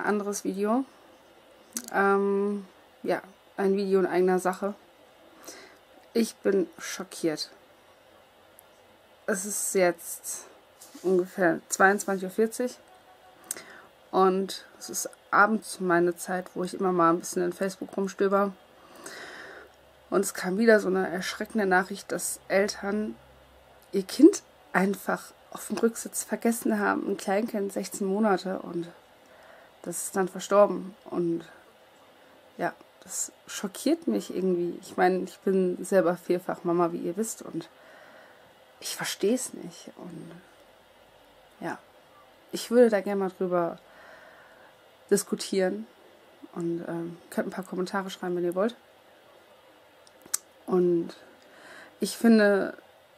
anderes Video. Ja, ein Video in eigener Sache. Ich bin schockiert. Es ist jetzt ungefähr 22:40 Uhr und es ist abends meine Zeit, wo ich immer mal ein bisschen in Facebook rumstöber. Und es kam wieder so eine erschreckende Nachricht, dass Eltern ihr Kind einfach auf dem Rücksitz vergessen haben. Ein Kleinkind, 16 Monate, und das ist dann verstorben. Und ja, das schockiert mich irgendwie. Ich meine, ich bin selber vielfach Mama, wie ihr wisst, und ich verstehe es nicht. Und ja, ich würde da gerne mal drüber diskutieren. Und könnt ein paar Kommentare schreiben, wenn ihr wollt. Und ich finde,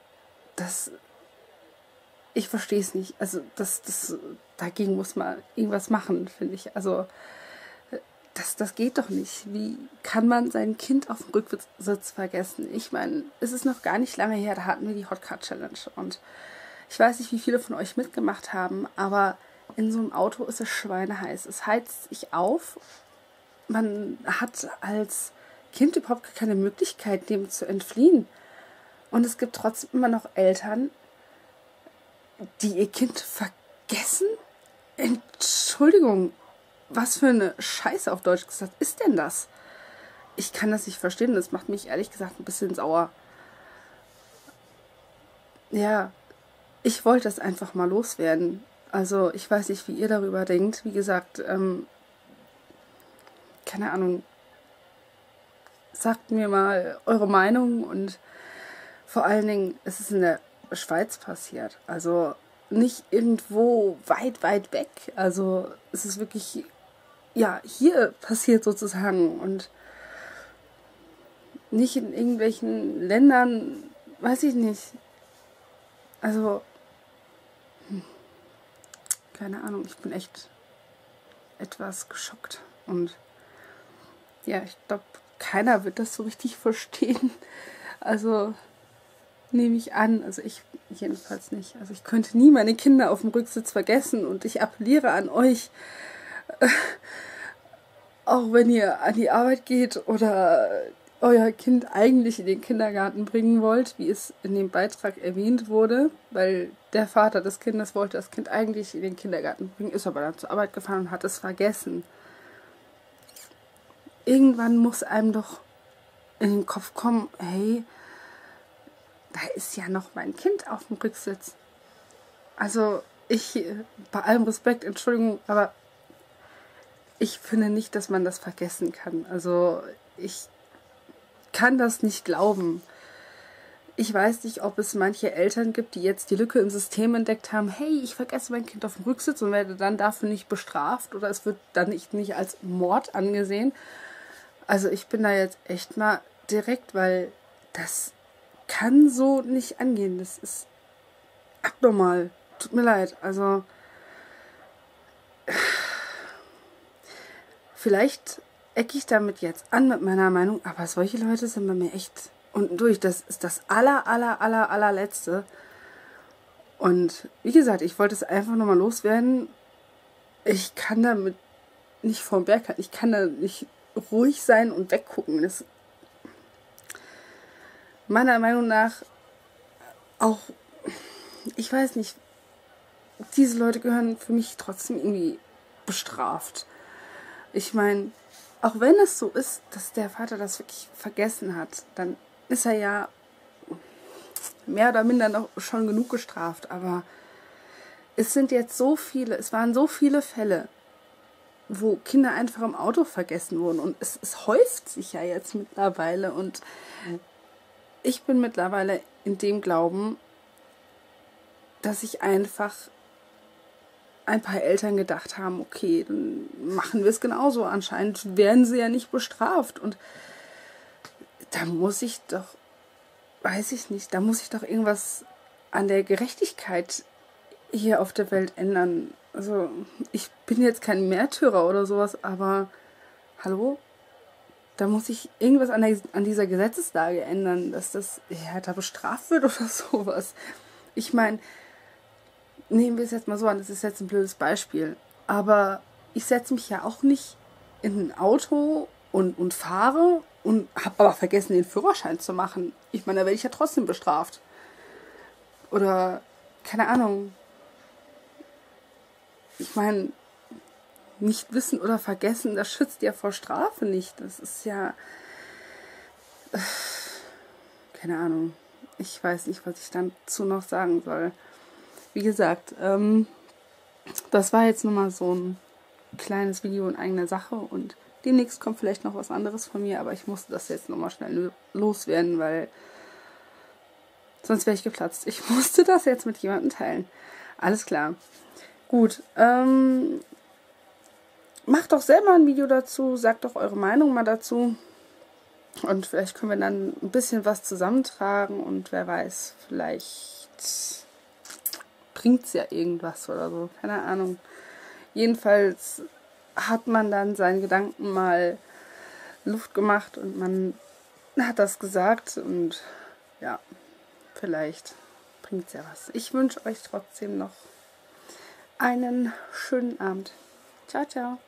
ich verstehe es nicht. Also dagegen muss man irgendwas machen, finde ich. Also das geht doch nicht. Wie kann man sein Kind auf dem Rücksitz vergessen? Ich meine, es ist noch gar nicht lange her, da hatten wir die Hot Car Challenge. Und ich weiß nicht, wie viele von euch mitgemacht haben, aber in so einem Auto ist es schweineheiß. Es heizt sich auf. Man hat als Kind überhaupt keine Möglichkeit, dem zu entfliehen. Und es gibt trotzdem immer noch Eltern, die ihr Kind vergessen? Entschuldigung, was für eine Scheiße, auf Deutsch gesagt, ist denn das? Ich kann das nicht verstehen, das macht mich ehrlich gesagt ein bisschen sauer. Ja, ich wollte das einfach mal loswerden. Also ich weiß nicht, wie ihr darüber denkt. Wie gesagt, keine Ahnung, sagt mir mal eure Meinung. Und vor allen Dingen, es ist in der Schweiz passiert. Also nicht irgendwo weit, weit weg. Also es ist wirklich, ja, hier passiert sozusagen. Und nicht in irgendwelchen Ländern, weiß ich nicht. Also, keine Ahnung, ich bin echt etwas geschockt. Und ja, ich glaube, keiner wird das so richtig verstehen. Also nehme ich an, also ich jedenfalls nicht. Also ich könnte nie meine Kinder auf dem Rücksitz vergessen, und ich appelliere an euch, auch wenn ihr an die Arbeit geht oder euer Kind eigentlich in den Kindergarten bringen wollt, wie es in dem Beitrag erwähnt wurde, weil der Vater des Kindes wollte das Kind eigentlich in den Kindergarten bringen, ist aber dann zur Arbeit gefahren und hat es vergessen. Irgendwann muss einem doch in den Kopf kommen, hey, da ist ja noch mein Kind auf dem Rücksitz. Also bei allem Respekt, Entschuldigung, aber ich finde nicht, dass man das vergessen kann. Also ich kann das nicht glauben. Ich weiß nicht, ob es manche Eltern gibt, die jetzt die Lücke im System entdeckt haben, hey, ich vergesse mein Kind auf dem Rücksitz und werde dann dafür nicht bestraft, oder es wird dann nicht als Mord angesehen. Also ich bin da jetzt echt mal direkt, weil das kann so nicht angehen. Das ist abnormal. Tut mir leid. Also vielleicht ecke ich damit jetzt an mit meiner Meinung, aber solche Leute sind bei mir echt unten durch. Das ist das allerletzte. Und wie gesagt, ich wollte es einfach nochmal loswerden. Ich kann damit nicht vom Berg halten. Ich kann da nicht ruhig sein und weggucken. Das meiner Meinung nach auch, ich weiß nicht, diese Leute gehören für mich trotzdem irgendwie bestraft. Ich meine, auch wenn es so ist, dass der Vater das wirklich vergessen hat, dann ist er ja mehr oder minder noch schon genug gestraft. Aber es waren so viele Fälle, wo Kinder einfach im Auto vergessen wurden. Und es häuft sich ja jetzt mittlerweile. Und ich bin mittlerweile in dem Glauben, dass sich einfach ein paar Eltern gedacht haben, okay, dann machen wir es genauso. Anscheinend werden sie ja nicht bestraft. Und da muss ich doch, weiß ich nicht, da muss ich doch irgendwas an der Gerechtigkeit hier auf der Welt ändern. Also ich bin jetzt kein Märtyrer oder sowas, aber hallo? Da muss ich irgendwas an dieser Gesetzeslage ändern, dass das härter bestraft wird oder sowas. Ich meine, nehmen wir es jetzt mal so an, das ist jetzt ein blödes Beispiel, aber ich setze mich ja auch nicht in ein Auto und fahre und habe aber vergessen, den Führerschein zu machen. Ich meine, da werde ich ja trotzdem bestraft. Oder, keine Ahnung. Ich meine, nicht wissen oder vergessen, das schützt ja vor Strafe nicht. Das ist ja... Keine Ahnung. Ich weiß nicht, was ich dazu noch sagen soll. Wie gesagt, das war jetzt nur mal so ein kleines Video in eigener Sache und demnächst kommt vielleicht noch was anderes von mir, aber ich musste das jetzt nochmal schnell loswerden, weil sonst wäre ich geplatzt. Ich musste das jetzt mit jemandem teilen. Alles klar. Gut, macht doch selber ein Video dazu, sagt doch eure Meinung mal dazu. Und vielleicht können wir dann ein bisschen was zusammentragen und wer weiß, vielleicht bringt es ja irgendwas oder so. Keine Ahnung. Jedenfalls hat man dann seinen Gedanken mal Luft gemacht und man hat das gesagt und ja, vielleicht bringt es ja was. Ich wünsche euch trotzdem noch einen schönen Abend. Ciao, ciao.